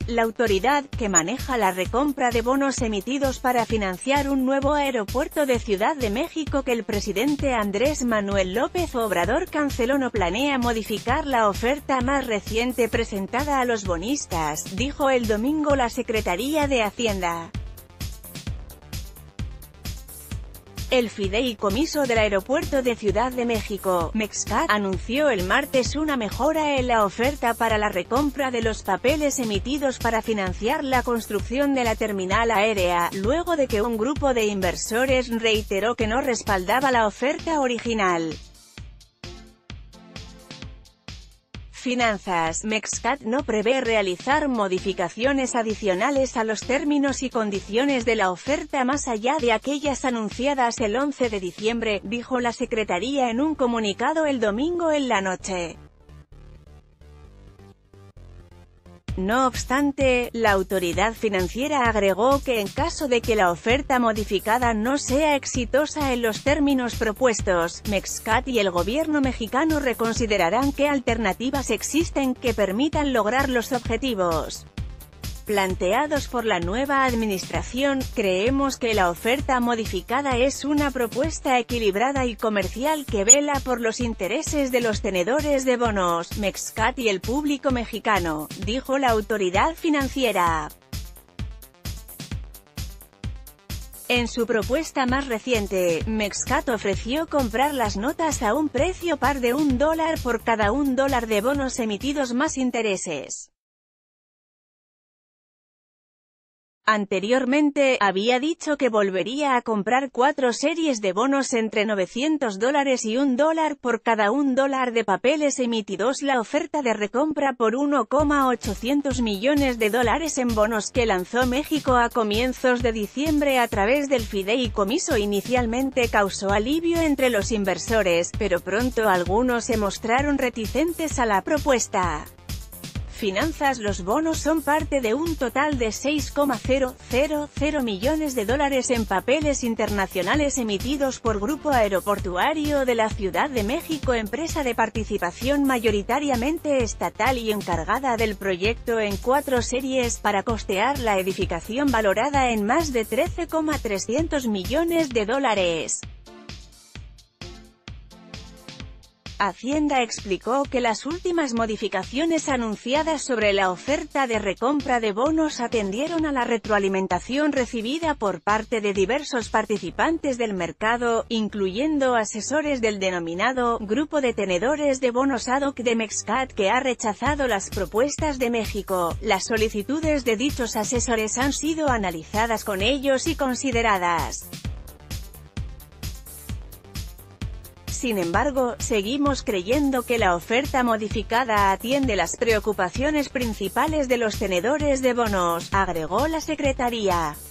la autoridad, que maneja la recompra de bonos emitidos para financiar un nuevo aeropuerto de Ciudad de México que el presidente Andrés Manuel López Obrador canceló, no planea modificar la oferta más reciente presentada a los bonistas, dijo el domingo la Secretaría de Hacienda. El Fideicomiso del Aeropuerto de Ciudad de México, MEXCAT, anunció el martes una mejora en la oferta para la recompra de los papeles emitidos para financiar la construcción de la terminal aérea, luego de que un grupo de inversores reiteró que no respaldaba la oferta original. Finanzas. MEXCAT no prevé realizar modificaciones adicionales a los términos y condiciones de la oferta más allá de aquellas anunciadas el 11 de diciembre, dijo la Secretaría en un comunicado el domingo en la noche. No obstante, la autoridad financiera agregó que en caso de que la oferta modificada no sea exitosa en los términos propuestos, MEXCAT y el gobierno mexicano reconsiderarán qué alternativas existen que permitan lograr los objetivos planteados por la nueva administración. Creemos que la oferta modificada es una propuesta equilibrada y comercial que vela por los intereses de los tenedores de bonos, MEXCAT y el público mexicano, dijo la autoridad financiera. En su propuesta más reciente, MEXCAT ofreció comprar las notas a un precio par de $1 por cada $1 de bonos emitidos más intereses. Anteriormente, había dicho que volvería a comprar 4 series de bonos entre $900 y $1 por cada $1 de papeles emitidos. La oferta de recompra por $1,800 millones en bonos que lanzó México a comienzos de diciembre a través del fideicomiso inicialmente causó alivio entre los inversores, pero pronto algunos se mostraron reticentes a la propuesta. Finanzas. Los bonos son parte de un total de $6,000 millones en papeles internacionales emitidos por Grupo Aeroportuario de la Ciudad de México, empresa de participación mayoritariamente estatal y encargada del proyecto en 4 series, para costear la edificación valorada en más de $13,300 millones. Hacienda explicó que las últimas modificaciones anunciadas sobre la oferta de recompra de bonos atendieron a la retroalimentación recibida por parte de diversos participantes del mercado, incluyendo asesores del denominado Grupo de Tenedores de Bonos ad hoc de MEXCAT, que ha rechazado las propuestas de México. Las solicitudes de dichos asesores han sido analizadas con ellos y consideradas. Sin embargo, seguimos creyendo que la oferta modificada atiende las preocupaciones principales de los tenedores de bonos, agregó la Secretaría.